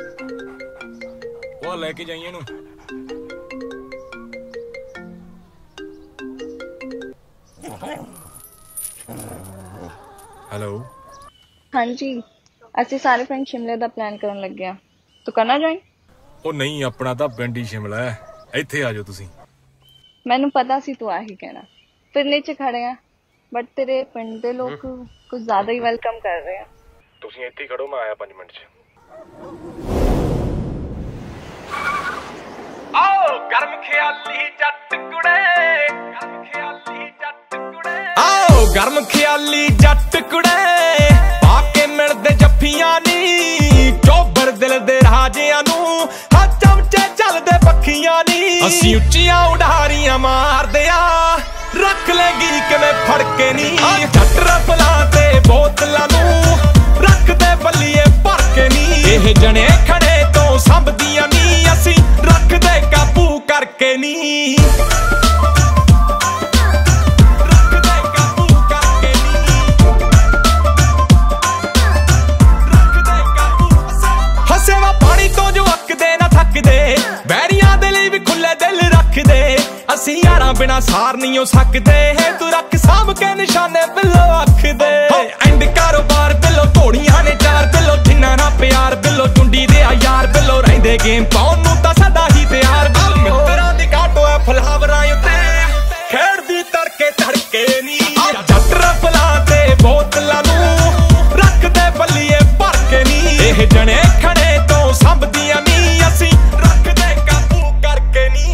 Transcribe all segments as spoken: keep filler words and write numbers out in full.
वो लेके जाइए नू। हेलो। हाँ जी, ਅਸੀਂ ਸਾਰੇ ਫਰੈਂਡ ਸ਼ਿਮਲੇ ਦਾ ਪਲਾਨ ਕਰਨ ਲੱਗੇ ਆ। ਤੂੰ ਕਰਨਾ ਜੁਆਇਨ? ਉਹ ਨਹੀਂ, ਆਪਣਾ ਤਾਂ ਪਿੰਡ ਹੀ ਸ਼ਿਮਲਾ ਹੈ, ਇੱਥੇ ਆ ਜਾਓ ਤੁਸੀਂ। ਮੈਨੂੰ ਪਤਾ ਸੀ ਤੂੰ ਆਹੀ ਕਹਿਣਾ। ਫਿਰਨੇ ਚ ਖੜੇ ਆ, ਬਟ ਤੇਰੇ ਪਿੰਡ ਦੇ ਲੋਕ ਕੁਝ ਜ਼ਿਆਦਾ ਹੀ ਵੈਲਕਮ ਕਰ ਰਹੇ ਆ। ਤੁਸੀਂ ਇੱਥੇ ਖੜੋ, ਮੈਂ ਆਇਆ ਪੰਜ ਮਿੰਟ ਚ। ਆਓ ਗਰਮ ਖਿਆਲੀ ਜੱਟ ਕੁੜੇ, ਗਰਮ ਖਿਆਲੀ ਜੱਟ ਕੁੜੇ, ਆਓ ਗਰਮ ਖਿਆਲੀ ਜੱਟ ਕੁੜੇ, ਪਾ ਕੇ ਮਿਲਦੇ ਜੱਫੀਆਂ ਨੀ, ਚੋਬਰ ਦਿਲ ਦੇ ਰਾਜਿਆਂ ਨੂੰ ਹਾਂ ਚਮਚੇ ਚੱਲਦੇ ਪੱਖੀਆਂ ਨੀ। ਅਸੀਂ ਉੱਚੀਆਂ ਉਡਾਰੀਆਂ ਮਾਰਦੇ ਆ, ਰੱਖ ਲੈਗੀ ਕਿਵੇਂ ਫੜ ਕੇ ਨੀ। ਜੱਟ ਰਫਲਾਂ ਤੇ ਬੋਤਲਾਂ ਨੂੰ ਰੱਖਦੇ ਬੱਲੀਏ ਭਰ ਕੇ ਨੀ। ਇਹ ਜਣੇ ਖੜੇ ਤੋਂ ਸੰਭਦੀਆਂ ਨੀ, ਅਸੀਂ ਰੱਖਦੇ ਕਾਬੂ ਕਰਕੇ ਨੀ। ਰੱਖਦੇ ਕਾਬੂ ਕਰਕੇ ਨੀ, ਰੱਖਦੇ ਕਾਬੂ। ਹੱਸੇ ਵਾ ਪਾਣੀ ਤੋਂ ਜੋ ਅੱਕਦੇ ਨਾ ਥੱਕਦੇ, ਬੈਰੀਆਂ ਦੇ ਲਈ ਵੀ ਖੁੱਲੇ ਦਿਲ ਰੱਖਦੇ। ਅਸੀਂ ਯਾਰਾਂ ਬਿਨਾ ਸਾਰ ਨਹੀਂ ਹੋ ਸਕਦੇ, ਤੂੰ ਰੱਖ ਸਾਂਭ ਕੇ ਨਿਸ਼ਾਨੇ ਬਿੱਲੋ ਅੱਖ ਦੇ। ਐਂਡ ਕਾਰੋਬਾਰ ਬਿੱਲੋ ਘੋੜੀਆਂ ਨੇ ਚਾਰ ਬਿੱਲੋ, ਜਿੰਨਾ ਨਾ ਪਿਆਰ ਬਿੱਲੋ ਚੁੰਡੀ ਦੇ ਆ ਯਾਰ ਬਿੱਲੋ। ਰਹਿੰਦੇ ਗੇਮ ਪਾਉਣ ਨੂੰ ਤਾਂ ਸਦਾ ਹੀ ਤਿਆਰ ਬਿੱਲੋ। ਮਿੱਤਰਾਂ ਦੀ ਕਾਟੋ ਐ ਫਲਾਵਰਾਂ ਉੱਤੇ, ਖੇਡਦੀ ਤੜਕੇ ਤੜਕੇ ਨੀ। ਜੱਟ ਰਫਲਾਂ ਤੇ ਬੋਤਲਾਂ ਨੂੰ ਰੱਖਦੇ ਬੱਲੀਏ ਭਰ ਕੇ ਨੀ। ਇਹ ਜਣੇ ਖੜੇ ਤੋਂ ਸੰਭਦੀਆਂ ਨੀ, ਅਸੀਂ ਰੱਖਦੇ ਕਾਬੂ ਕਰਕੇ ਨੀ।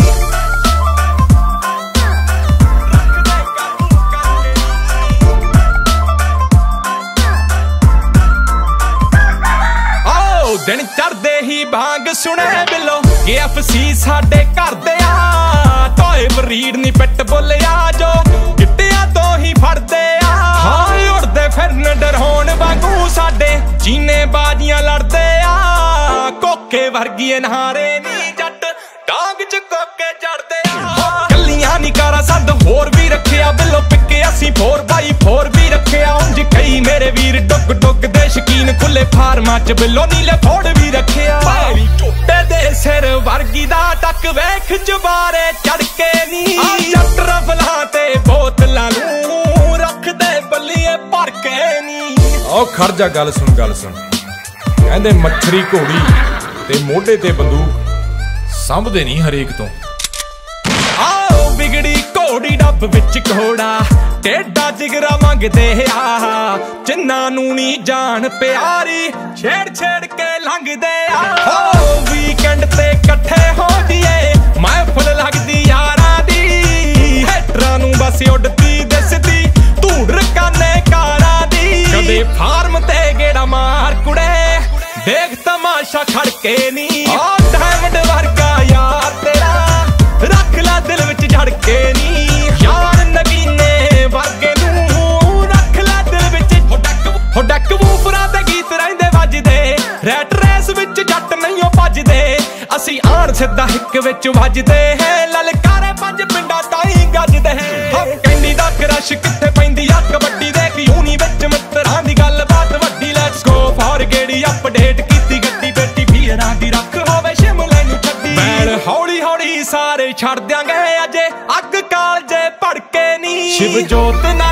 ਦਿਨ ਚੜਦੇ ਹੀ ਭਾਂਗ ਸੁਣੇ ਬਿੱਲੋ, ਕੇ ਐਫ ਸੀ ਸਾਡੇ ਘਰ ਦੇ ਆ। ਟੋਏ ਵਰੀੜ ਨੀ ਪਿੱਟ ਬੋਲਿਆ ਜੋ ਗਿੱਟਿਆਂ ਤੋਂ ਹੀ ਫੜਦੇ ਆ। ਹਾਂ ਉੜਦੇ ਫਿਰਨ ਡਰਹੋਣ ਵਾਂਗੂ ਸਾਡੇ ਜੀਨੇ ਬਾਜ਼ੀਆਂ ਲੜਦੇ ਆ। ਕੋਕੇ ਵਰਗੀ ਨਹਾਰੇ ਨੀ ਜੱਟ, ਡਾਂਗ ਚ ਕੋਕੇ ਚੜਦੇ ਆ। ਕੱਲੀਆਂ ਨੀ ਕਾਰਾਂ ਸੰਦ ਹੋਰ ਵੀ ਰੱਖਿਆ ਬਿੱਲੋ, ਪਿੱਕੇ ਅਸੀਂ ਫੋਰ ਬਾਈ ਫੋਰ ਵੀ ਰੱਖਿਆ। ਉਂਝ ਕਈ ਮੇਰੇ ਵੀਰ ਡੁੱਗ ਡੁੱਗ ਦੇ ਸ਼ਕੀਨ, ਖੁੱਲੇ ਫਾਰਮਾਂ ਚ ਬਿੱਲੋ ਨੀਲੇ ਫੋੜ ਵੀ ਰੱਖਿਆ। ਭਾਰੀ ਝੋਟੇ ਦੇ ਸਿਰ ਵਰਗੀ ਦਾ ਟੱਕ ਵੇਖ ਚੁਬਾਰੇ ਚੜ ਕੇ ਨੀ। ਜੱਟ ਰਫਲਾਂ ਤੇ ਬੋਤਲਾਂ ਨੂੰ ਰੱਖਦੇ ਬੱਲੀਏ ਭਰ ਕੇ ਨੀ। ਆਓ ਖੜ ਜਾ, ਗੱਲ ਸੁਣ ਗੱਲ ਸੁਣ। ਕਹਿੰਦੇ ਮੱਛਰੀ ਘੋੜੀ ਤੇ ਮੋਢੇ ਤੇ ਬੰਦੂਕ ਸੰਭਦੇ ਨਹੀਂ ਹਰੇਕ ਤੋਂ। ਆਓ ਵਿਗੜੀ ਘੋੜੀ ਡੱਬ ਵਿੱਚ ਘੋੜਾ, ਟੇਡਾ ਜਿਗਰਾ ਮੰਗਦੇ ਆ। ਜਿੰਨਾਂ ਨੂੰ ਨੀ ਜਾਣ ਪਿਆਰੀ, ਛੇੜ ਛੇੜ ਕੇ ਲੰਘਦੇ ਆ। ਹੋ ਵੀਕਐਂਡ ਤੇ ਇਕੱਠੇ ਹੋ ਜੀਏ, ਮਹਿਫਲ ਲੱਗਦੀ ਯਾਰਾਂ ਦੀ। ਹੈਟਰਾਂ ਨੂੰ ਬਸ ਉੱਡਦੀ ਦਿਸਦੀ ਧੂੜ ਰਕਾਨੇ ਕਾਰਾਂ ਦੀ। ਕਦੇ ਫਾਰਮ ਤੇ ਗੇੜਾ ਮਾਰ ਕੁੜੇ, ਦੇਖ ਤਮਾਸ਼ਾ ਖੜ ਕੇ ਨੀ। ਆ ਡਾਇਮੰਡ ਵਰਗਾ ਯਾਰ ਤੇਰਾ, ਰੱਖ ਲੈ ਦਿਲ ਵਿੱਚ ਜੜ ਕੇ ਨੀ। ਯਾਰ ਨਗੀਨੇ ਵਰਗੇ ਨੂੰ ਰੱਖ ਲੈ ਦਿਲ ਵਿੱਚ। ਹੋ ਡੱਕ ਵੂਫਰਾਂ ਦੇ ਗੀਤ ਰਹਿੰਦੇ ਵੱਜਦੇ, ਰੈਟ ਰੇਸ ਵਿੱਚ ਜੱਟ ਨਹੀਂ ਉਹ ਭੱਜਦੇ। ਅਸੀਂ ਆਣ ਸਿੱਧਾ ਹਿੱਕ ਵਿੱਚ ਵੱਜਦੇ ਹੈ, ਲਲਕਾਰੇ ਪੰਜ ਪਿੰਡਾਂ ਤਾਈਂ ਗੱਜਦੇ। ਕੈਂਡੀ ਦਾ ਕਰਸ਼ ਕਿੱਥੇ ਪੈਂਦੀ ਆ ਕਬੱਡੀ ਦੇ, ਯੂਨੀ ਵਿੱਚ ਮਿੱਤਰਾਂ ਦੀ ਗੱਲਬਾਤ ਵੱਡੀ। ਲੈਟਸ ਗੋ ਫਾਰ ਗੇੜੀ ਅਪਡੇਟ ਕੀਤੀ ਗੱਡੀ, ਬੇਟੀ ਵੀਰਾਂ ਦੀ ਰੱਖ ਹੋਵੇ ਸ਼ਿਮਲੇ ਨੂੰ ਛੱਡੀ। ਬੈਲ ਹੌਲੀ ਹੌਲੀ ਸਾਰੇ ਛੱਡ ਦਿਆਂਗੇ, ਅਜੇ ਅੱਗ ਕਾਲਜੇ ਭੜਕੇ ਨੀ। ਸ਼ਿਵ ਜੋਤ ਨਾ